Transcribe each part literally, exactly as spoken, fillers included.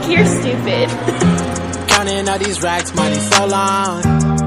like you're stupid. Counting all these racks, money so long.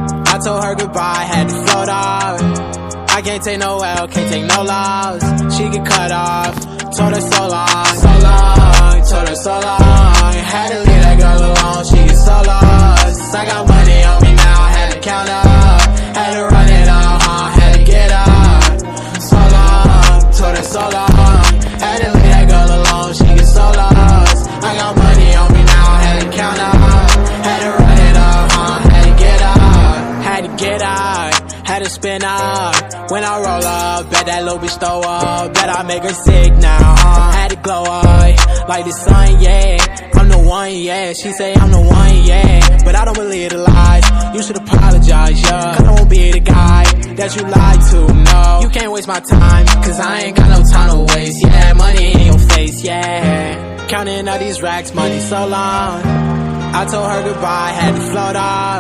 I told her goodbye, had to float off. I can't take no L, can't take no loss. She get cut off, told her so long, so long, told her so long. Had to leave that girl alone, she get so lost. I got money on me now, had to count up. Had to run it up, huh, had to get up. So long, told her so long. Had to leave that girl alone, she get so lost. I got money on me now, had to count up. Had to run it up, huh, had to get up. Had to get up, had to spin up. When I roll up, bet that little bitch throw up. Bet I make her sick now, uh. Had to glow up, like the sun, yeah. I'm the one, yeah. She say I'm the one, yeah. But I don't believe the lies. You should apologize, yeah. Cause I won't be the guy that you lied to, no. You can't waste my time, cause I ain't got no time to waste, yeah. Money in your face, yeah. Counting all these racks, money so long. I told her goodbye, had to float off.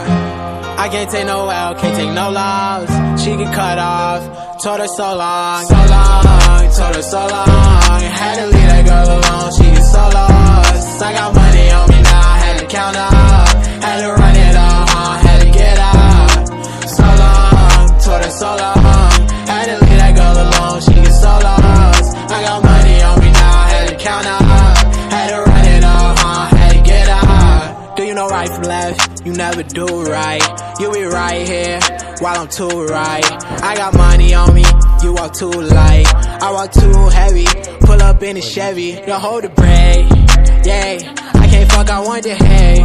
I can't take no L, can't take no loss. She get cut off, told her so long, so long, told her so long. Had to leave that girl alone, she get so lost. I got money on me now, had to count up. Had to run it up, huh, had to get up. So long, told her so long. Had to leave that girl alone, she get so lost. I got money on me now, had to count up. Had to run it up, huh, had to get up. Do you know right from left? You never do right. You be right here, while I'm too right. I got money on me, you walk too light. I walk too heavy, pull up in a Chevy. Don't hold the brake, yeah. I can't fuck, I want the hay,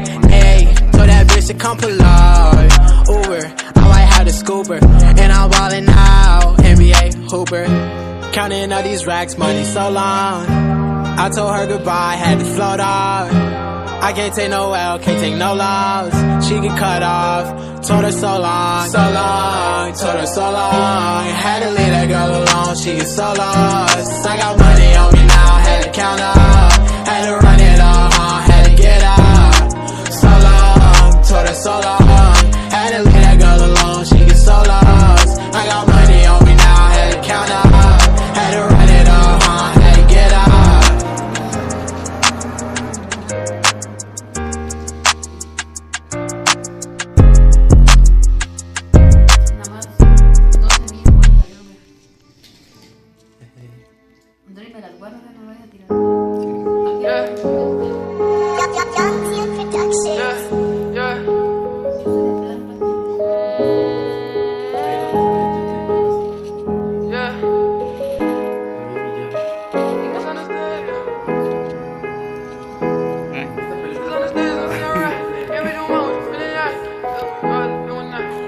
hey. Told that bitch to come pull up, Uber. I might have the scooper, and I'm ballin' out, N B A hooper. Counting all these racks, money so long. I told her goodbye, had to float off. I can't take no L, can't take no loss. She get cut off, told her so long, so long, told her so long. Had to leave that girl alone, she get so lost. I got money on me now, had to count up. Had to run it up, huh, had to get up. So long, told her so long. Had to leave that girl alone, she get so lost. I got money on me now, had to count up. Had to run it up, huh, had to get up. Me las guardo, no lo voy a tirar. Yeah. Yeah. Yeah. Yeah. It's on the stage. It's on the stage, I'm feeling right. Yeah, we do one, we feeling right. Doing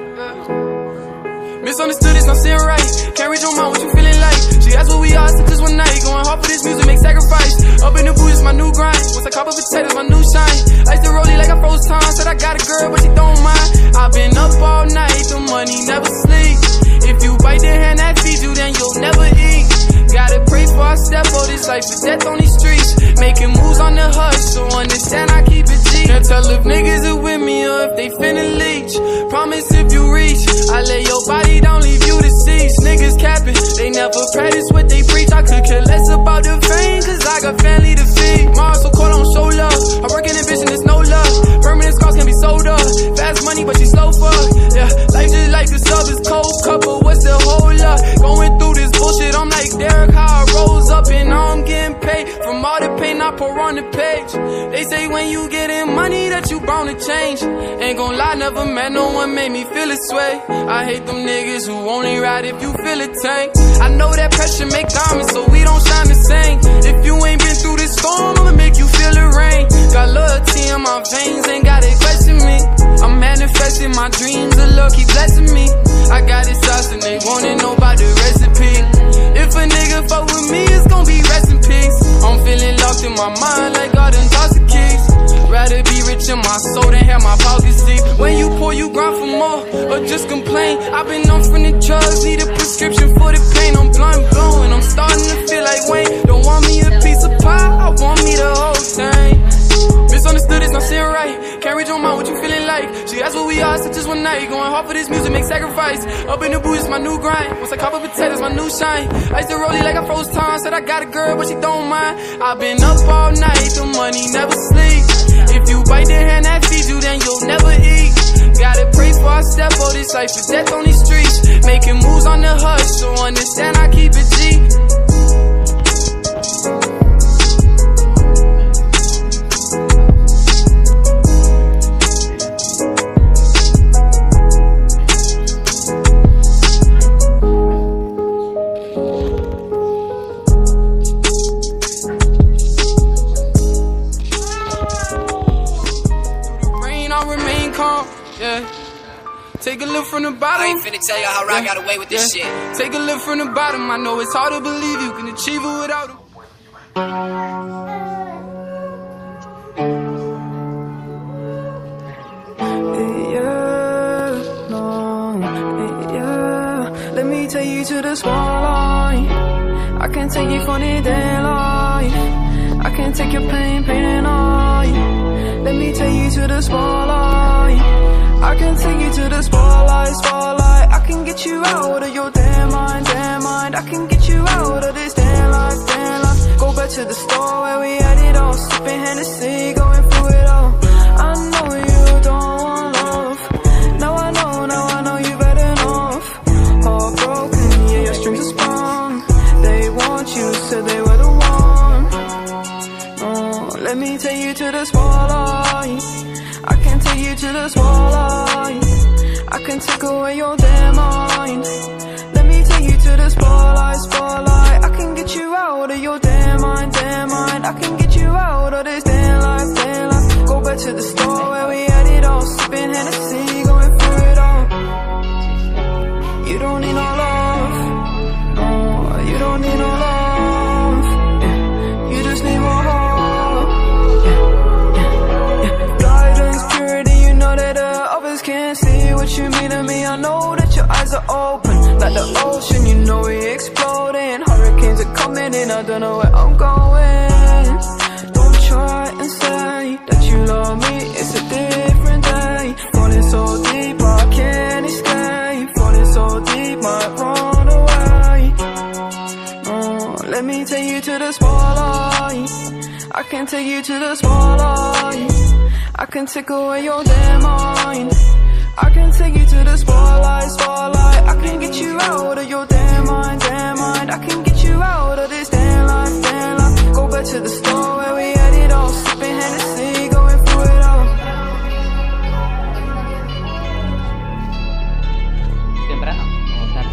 that. Misunderstood, it's not sitting right. Can't read your mind, what you feeling like? She asked what we are, so just one night. Going hard for this music, make sacrifice. Up in the booth, it's my new grind. Once I cop a potatoes, my new shine. Ice the rollie like I froze time. Said I got a girl, but she don't mind. I've been up all night, the money never sleep. If you bite the hand that feeds you, then you'll never eat. Gotta pray for I step for this life is death on these streets. Making moves on the hush, so understand I keep it G. Can't tell if niggas are with me or if they finna leech. Promise if you reach, I lay your body down, leave you deceased. Niggas capping, they never practice what they preach. I could care less about the fame, cause I got family to feed. Mars so cold, I don't show love. I work in ambition, there's no love. Permanent scars can be sold up. Fast money, but she slow fuck. Yeah, life just like a sub, is cold couple. What's the whole lot? Going through this bullshit, I'm like Derek, how I rose up and now I'm getting paid. From all the pain I pour on the page. They say when you getting money that you bound to change. Ain't gon' lie, never met no one made me feel this way. I hate them niggas who only ride if you feel a tank. I know that pressure make diamonds, so we don't shine the same. If you ain't been through this storm, I'ma make you feel the rain. Got loyalty in my veins, ain't gotta question me. I'm manifesting my dreams, the Lord keep blessing me. I got it sauce and they wanna know about the recipe. If a nigga fuck with me, it's gon' be rest in peace. I'm feeling locked in my mind like all them toxic keys. Rather be rich in my soul than have my pockets deep. When you pour, you grind for more, or just complain. I've been on from the drugs, need a prescription for the pain. I'm blind blowing, I'm starting to feel like Wayne. Don't want me a piece of pie, I want me the whole thing. Misunderstood, it's not sitting right. Can't read your mind, what you feeling like? She asked what we are, so just one night. Going hard for this music, make sacrifice. Up in the booth, it's my new grind. Once I cop a potatoes, my new shine. Ice the rollie like I froze time. Said I got a girl, but she don't mind. I've been up all night, the money never sleep. bite the hand that feeds you, then you'll never eat. Gotta pray for I step on this life for death on these streets. Making moves on the hush, so understand I keep it G. Yeah. Take a look from the bottom. I ain't finna tell you how I got away with this yeah. shit. Take a look from the bottom. I know it's hard to believe you can achieve it without it. Yeah, no, yeah. Let me take you to the spotlight. I can take you for the daylight. I can take your pain, pain and I. Let me take you to the spotlight. I can take you to the spotlight, spotlight. I can get you out of your damn mind, damn mind. I can get you out of this damn life, damn life. Go back to the store where we had it all, sipping Hennessy, going through it all. I know you don't want love. Now I know, now I know you've had enough. Heartbroken, yeah, your strings are sprung. They want you, said they were the one. Oh, let me take you to the spotlight. I can take you to the spotlight. I can take away your damn mind. Let me take you to the spotlight, spotlight. I can get you out of your damn mind, damn mind. I can get you out of this damn life, damn life. Go back to the store where we had it all, sipping Hennessy, going through it all. You don't need no love, no, you don't need no love. Yeah. You just need more heart. Can't see what you mean to me. I know that your eyes are open like the ocean, you know we exploding. Hurricanes are coming in, I don't know where I'm going. Don't try and say that you love me, it's a different day. Falling so deep, I can't escape. Falling so deep, might run away. Oh, let me take you to the spotlight. I can take you to the spotlight. I can take away your damn mind. I can take you to the spotlight, spotlight. I can get you out of your damn mind, damn mind. I can get you out of this damn life, damn life. Go back to the store where we had it all, sipping Hennessy, going through it all. Temprano o tarde.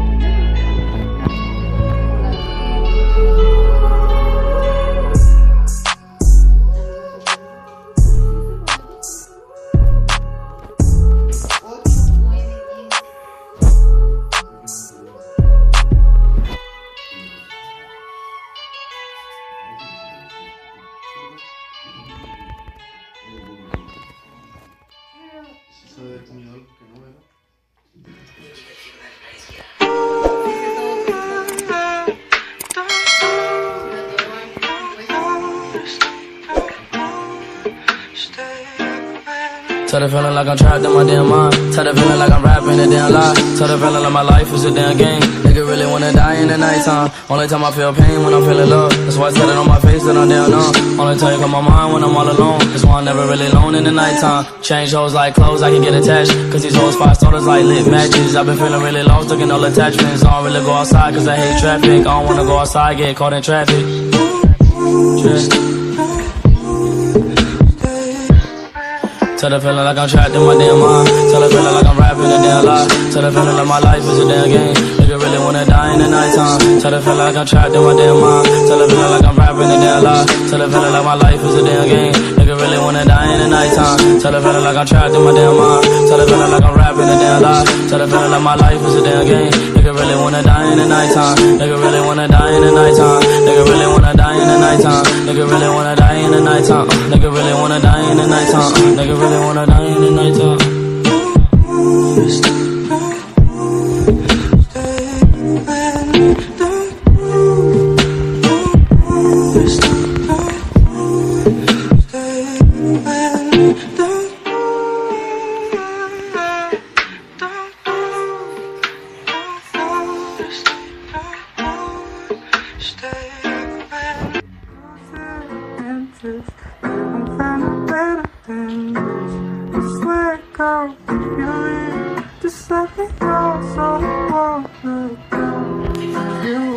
Tell the feeling like I'm trapped in my damn mind. Tell the feeling like I'm rapping a damn lie. Tell the feeling like my life is a damn game. Nigga really wanna die in the nighttime. Only time I feel pain when I'm feeling love. That's why I tell it on my face that I'm down numb. Only time you come my mind when I'm all alone. That's why I'm never really alone in the nighttime. Change hoes like clothes, I can get attached. Cause these hoes five starters like lit matches. I've been feeling really lost, looking all attachments. I don't really go outside cause I hate traffic. I don't wanna go outside, get caught in traffic. Yeah. Tell the feeling like I'm trapped in my damn mind. Tell the feeling like I'm rapping a damn lie. Tell the feeling like my life is a damn game. Nigga really wanna die in the nighttime. Tell the feeling like I'm trapped in my damn mind. Tell the feeling like I'm rapping a damn lie. Tell the feeling like my life is a damn game. Nigga really wanna die in the nighttime. Tell the feeling like I'm trapped in my damn mind. Tell the feeling like I'm rapping a damn lie. Tell the feeling like my life is a damn game. Nigga really wanna die in the nighttime. Nigga really wanna die in the nighttime. Nigga really wanna die in the nighttime. Nigga really wanna die in the nighttime. Nigga really wanna die in the nighttime. Nigga really wanna die in the nighttime. Stay couldn't find a better than this. Just let go, if you leave, just let me go so I won't let go. You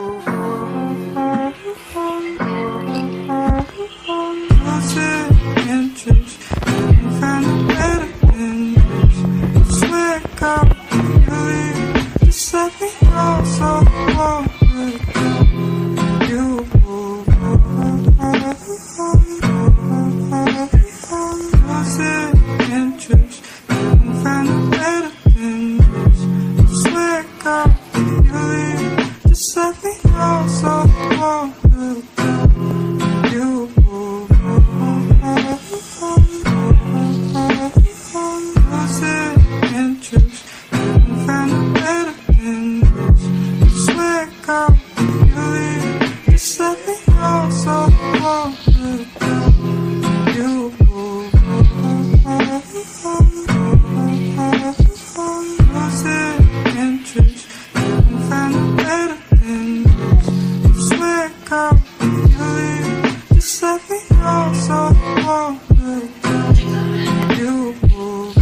lose it, interest, couldn't find a better than this. Just let go, if you leave, just let me go so I won't let go. You lose it, interest, couldn't find a better than this. Just let go, if you leave, just let me go so I won't let go. You lose it, interest, couldn't find a better than this. Just let go, if you leave, just let me go so I won't let go. You lose it, interest, couldn't find a better than this. Just let go, if you leave, just let me go so I won't let go. You lose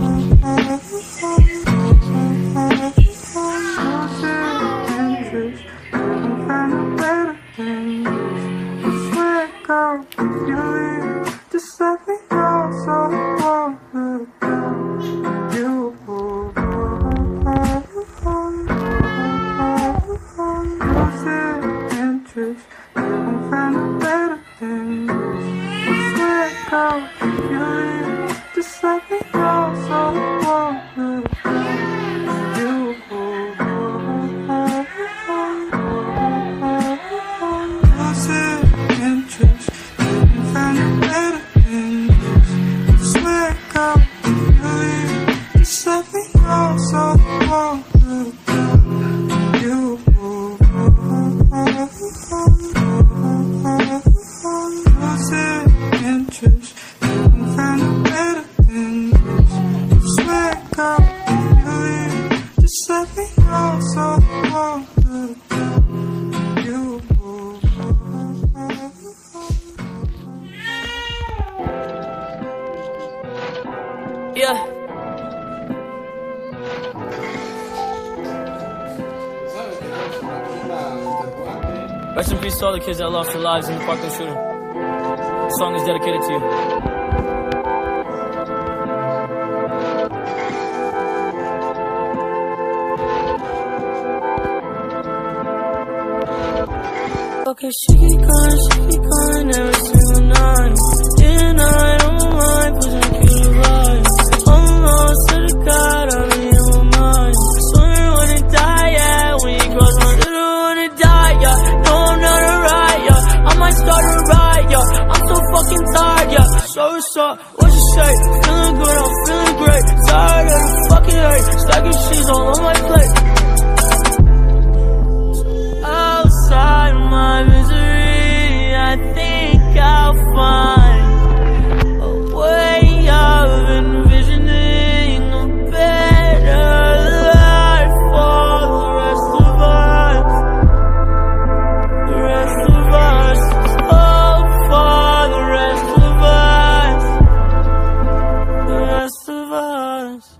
it, interest, couldn't find a better than this. Just let go, if you leave, just let me go so I won't let go. You lose it, interest, couldn't find a better than this. Just let go, if you leave, just let me go so I won't let go. You lose it, interest, couldn't find a better than this. Just let go, if you leave, just let me go so I won't let go. You lose it, interest, couldn't find a better than this. Just let go, if you leave, just let me go so I won't let go. You Yeah. Rest in peace to all the kids that lost their lives in the Parkland shooting. The song is dedicated to you. Okay, she keep calling, she keep calling every single night. Day and night on my mind, pushing a cute vibe. Almost to the God, I'm in my mind. Swear I wanna die, yeah. When you cross my little, wanna die, yeah. No, I'm not a riot, yeah. I might start a riot, yeah. I'm so fucking tired, yeah. So what's up? What you say? Feeling good, I'm feeling great. Tired of the fucking hate. Stacking shit all on my plate. Outside my misery, I think I'll find a way of envisioning a better life for the rest of us. The rest of us. Oh, for the rest of us. The rest of us.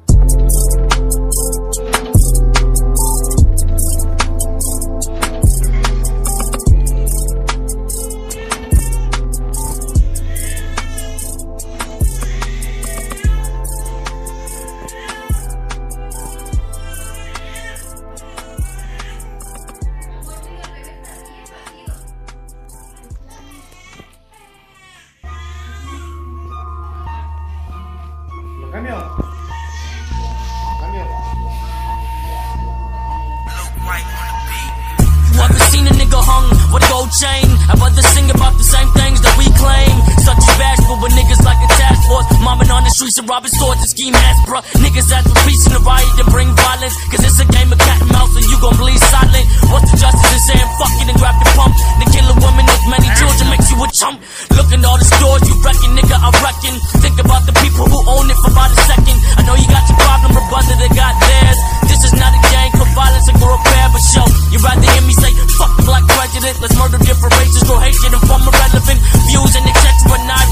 Chain. I'd rather sing about the same things that we claim. Such as bashful, but niggas like a task force. Mobbing on the streets and robbing stores and scheme ass, bruh. Niggas ask for peace in the riot to bring violence. Cause it's a game of cat and mouse and you gon' bleed silent. What's the justice in saying fuck it and grab the pump? To kill a woman with many children makes you a chump. Look at all the stores you reckon, nigga, I reckon. Think about the people who own it for about a second. I know you got your problem, but brother, they got theirs. This is not a gang for violence and for repair, but show. You rather hear me say fuck the black prejudice. Let's murder different races, throw hatred and form irrelevant views and et cetera. Not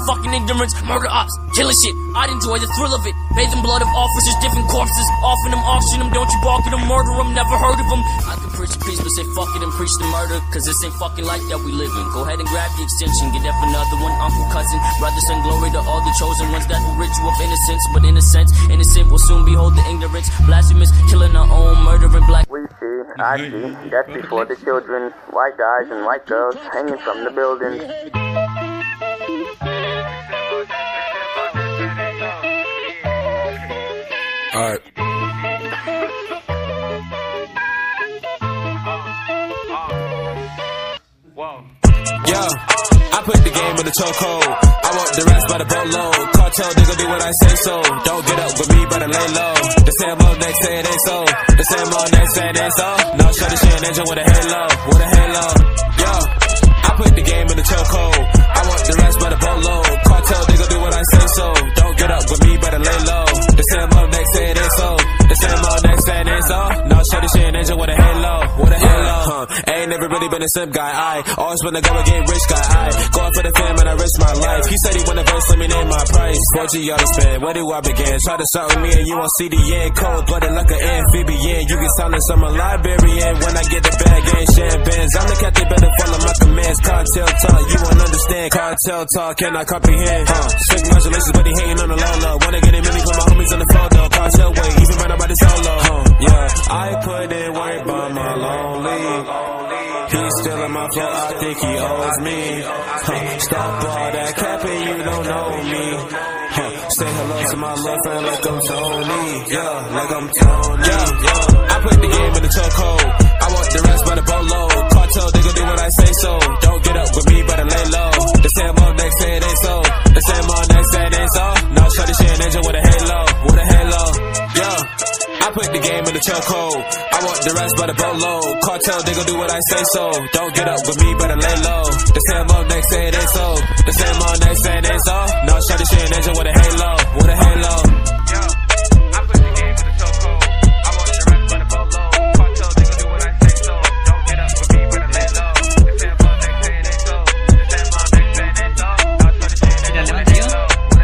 fucking ignorance. Murder ops, killing shit, I'd enjoy the thrill of it. Bathe in blood of officers, different corpses. Offering them, auction them, don't you balk at them, murder them, never heard of them. I could preach peace, but say fuck it and preach the murder. Cause this ain't fucking life that we live in. Go ahead and grab the extension, get that for another one. Uncle, cousin, brother, son, glory to all the chosen ones that will rid you of innocence. But in a sense, innocent will soon behold the ignorance. Blasphemous, killing our own, murdering black. We see, I see, that's before the children. White guys and white girls hanging from the buildings. Alright. Yo, I put the game in the chokehold. I want the rest by the boatload. Cartel nigga do what I say so. Don't get up with me, better lay low. The same old next say it ain't so. The same old next say it ain't so. No, show the shit angel with a halo, with a halo. Yo, I put the game in the chokehold. I want the rest by the boatload. Cartel nigga do what I say so. Don't get up with me, better lay low. The same old next say it ain't so. The same old next say it ain't so. No, show the shit angel with a halo, with a halo. Huh. Ain't never really been a simp guy. I always wanna go and get rich guy. I going for the fam and I risk my life. He said he wanna verse, let me name my price. four G y'all to spend, where do I begin? Try to start with me and you won't see the end. Cold blooded like an amphibian. You can silence, I'm a librarian. When I get the bag, ain't champagnes. I'm the captain, better follow my commands. Cartel talk, you won't understand. Cartel talk, cannot comprehend. Huh. Sick modulations, but he hating on the low low. Wanna get him money, put my homies on the floor though. Cartel way, even run about the solo. Huh. Yeah, I put in work by my lonely. He's still in my flow, I think he owes me. Huh. Stop all that capping, you don't know me. Huh. Say hello to my little friend like I'm Tony. Yeah, like I'm Tony. Yeah, yeah. I put the game in the chokehold. I want the rest by the boatload. Cartel nigga do what I say so. Don't get up with me, better lay low. The same old next say it ain't so. The same old next say it ain't so. Now show the shit angel with a halo, with a halo. Yeah. I put the game in the chokehold. I want the rest by the boatload. Cartel nigga do what I say so. Don't get up with me, better lay low. The same old next say it ain't so. The same old next say it ain't so. Now show the shit angel with a halo, with a halo. Yeah, I put the game in the chokehold. I want the rest by the boatload. Cartel nigga do what I say so. Don't get up with me, better lay low. The same old next say it ain't so. The same old next say it ain't so. Now show the shit angel with a halo, with a halo.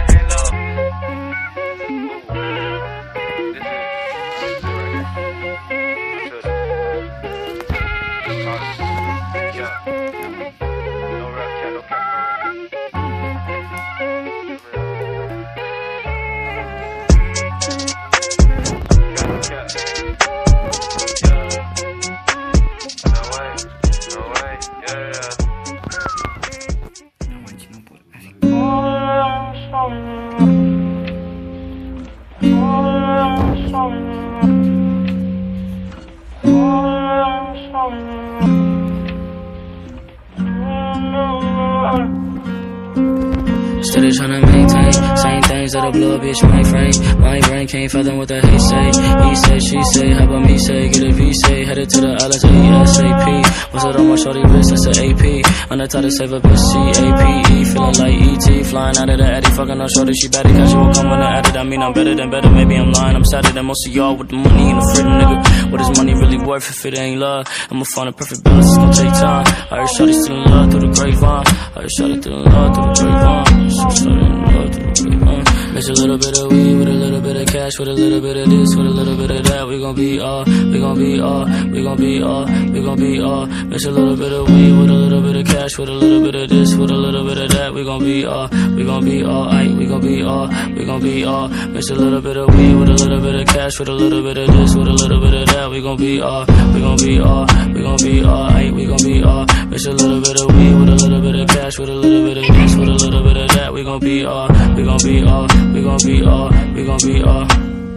Steady tryna maintain, same things that'll blow a bitch mainframe. My brain can't fathom what the hate say. He say, she say, how about me say? Get a V say, headed to the islands ASAP. What's it on my shorty wrist? That's an A P. On the top to save a bitch, C A P E. Feeling like E T, flying out of the Addy. Fucking on shorty, she better catch you won't come when I added. I mean, I'm better than better, maybe I'm lying. I'm sadder than most of y'all with the money and the freedom, nigga. What is money really worth if it ain't love? I'ma find a perfect balance, it's gonna take time. I heard shorty still in love through the grapevine. I heard shorty still in love through the grapevine. Shorty in love through the grapevine. Mix a little bit of weed with a little bit of cash, with a little bit of this, with a little bit of that. We gon' be all, we gon' be all, we gon' be all, we gon' be all. Mix a little bit of weed with a little bit of cash, with a little bit of this, with a little bit of that. We gon' be all, we gon' be all, aight, we gon' be all, we gon' be all. Mix a little bit of weed with a little bit of cash, with a little bit of this, with a little bit of that. We gon' be all, we gon' be all, we gon' be all, aight, we gon' be all. Mix a little bit of weed with a little bit of cash, with a little bit of this, with a little bit of that. We gon' be all, we gon' be all, we gon' be all, we gon' be all.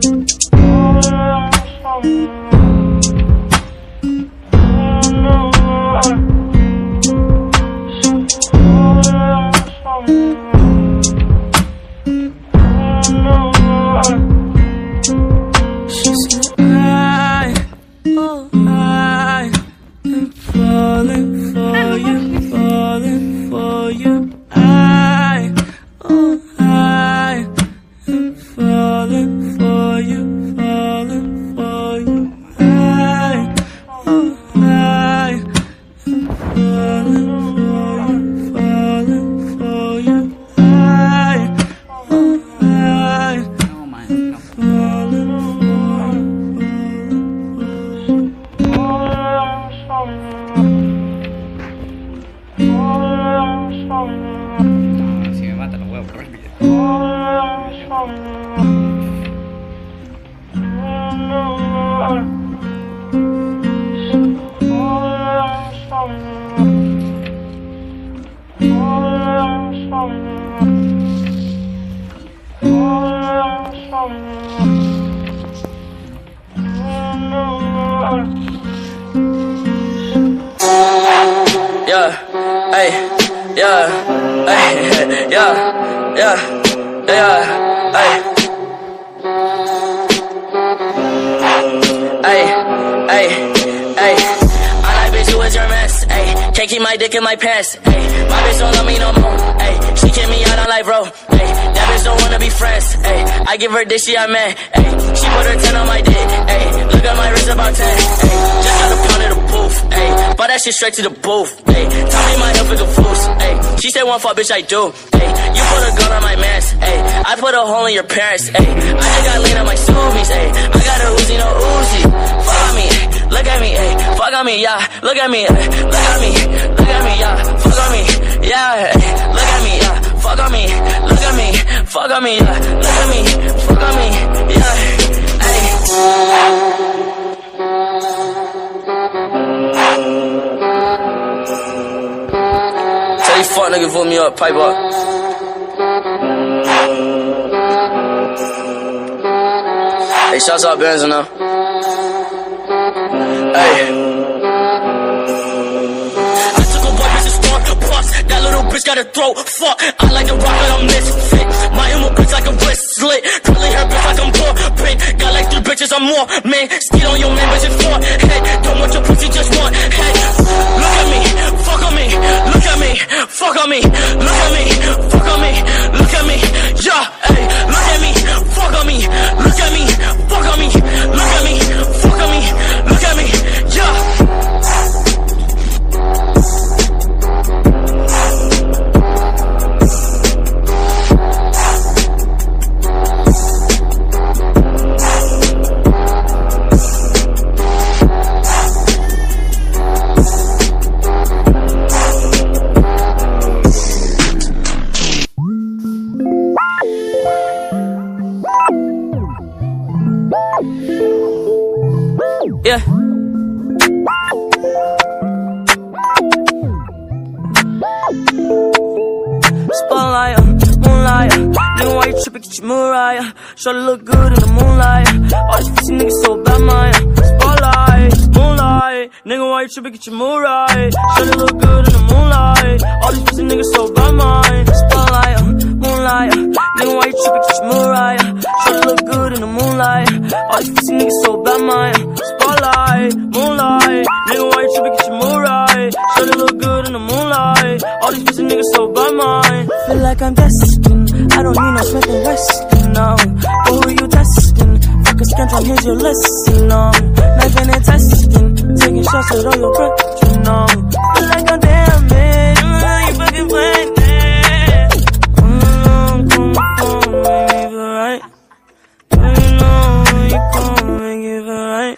She said, I, oh, I am falling for you. Yeah, hey, yeah, hey, yeah, yeah, yeah, hey, hey, hey, hey. I like bitch who is your mess, hey. Can't keep my dick in my pants, hey. My bitch don't love me no more, hey. She kick me out, I'm like, bro, hey. That bitch don't wanna be friends, hey. I give her dick, she I man, hey. She put her ten on my dick, hey. Look at my wrist about ten, hey. Just got a pound of the booth, hey. Bought that shit straight to the booth, hey. Tell me my health is a fool, hey. She said one fuck, bitch, I do, hey. You put a gun on my mans, hey. I put a hole in your parents, hey. I just got lean on my Subies, hey. I got a Uzi, no Uzi. Fuck on me, hey. Look at me, hey. Fuck on me, yeah. Look at me, hey. Look at me, look at me, yeah. Fuck on me, yeah. Hey. Look at me, yeah. Fuck on me, look at me, fuck on me, yeah. Look at me, fuck on me, yeah. Hey. Tell these fuck niggas vote me up, pipe up. Hey, shouts out Benz now. Hey. That little bitch got a throat, fuck. I like the rock and I'm misfit. My emo bitch like a wristlet. Curly hair bitch like I'm poor, bitch. Got like three bitches, I'm more, man. Steal on your man, bitch, it's four. Hey, don't want your pussy, just one. Hey, look at me, fuck on me. Look at me, fuck on me. Look at me, fuck on me. Look at me, yeah, hey. Look at me, fuck on me. Look at me, fuck on me. Look at me, fuck on me. Look at me, yeah. Yeah. Spotlight, moonlight. Nigga, why you tripping? Get your Mariah. Shorty look good in the moonlight. All these pussy niggas so bad, mine. Spotlight, moonlight. Nigga, why you tripping? Get your Mariah. Shorty look good in the moonlight. All these pussy niggas so bad, mine. Spotlight, moonlight. Nigga, why you tripping? Get your Mariah. Shorty look good in the moonlight. All these pussy niggas so bad, mine. Spotlight, moonlight. Nigga, why you tripping? Get your Mariah. Shorty look good in the moonlight. All these pussy niggas so bad, mine. Feel like I'm destined. I don't need no Smith and Weston, no. But who you testing? Fuck a scantron, here's your lesson, no. Knifing and testing. Taking shots at all your breath, you know. Feel like I'm damn man. You fucking playing that. Mm, come on, make me feel right. You know you come make it feel right.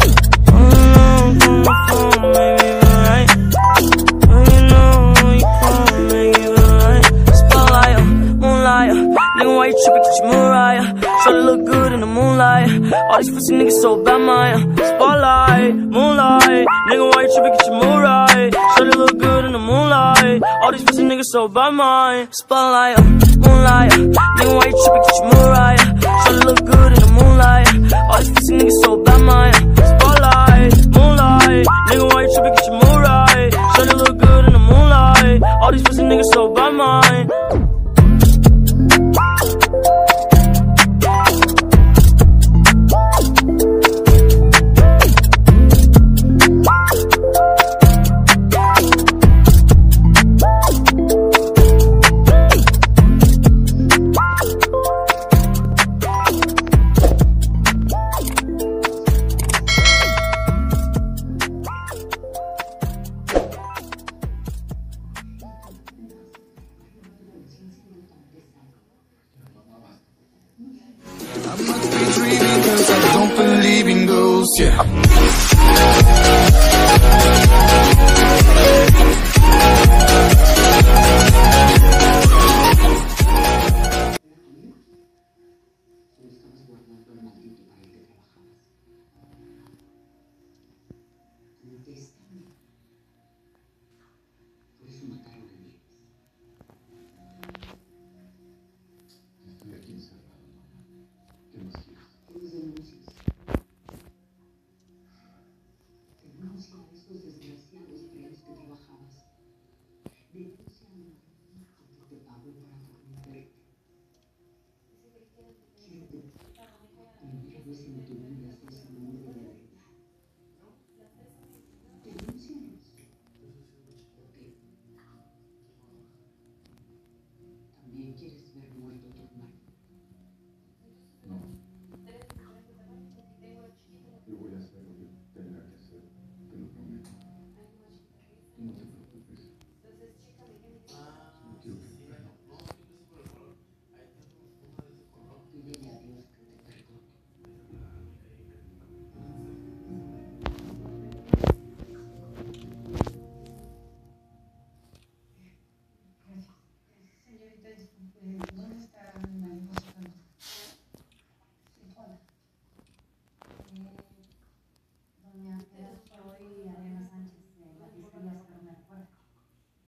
Mm, come on, make me feel right. You know you come make it feel right. Spotlight, moonlight. Nigga, why you tripping? Get your Mariah. Shorty look good in the moonlight. All these pussy niggas so bad, mine. Spotlight, moonlight. Nigga, why you tripping? Get your Mariah. Shorty look good in the moonlight. All these pussy niggas so bad, mine. Spotlight, moonlight. Nigga, why you tripping? Get your Mariah. Shorty look good in the moonlight. All these pussy niggas so bad, mine. Spotlight, moonlight. Nigga, why you tripping? Get your Mariah. Shorty look good in the moonlight. All these pussy niggas so bad, mine. Por eso mataron.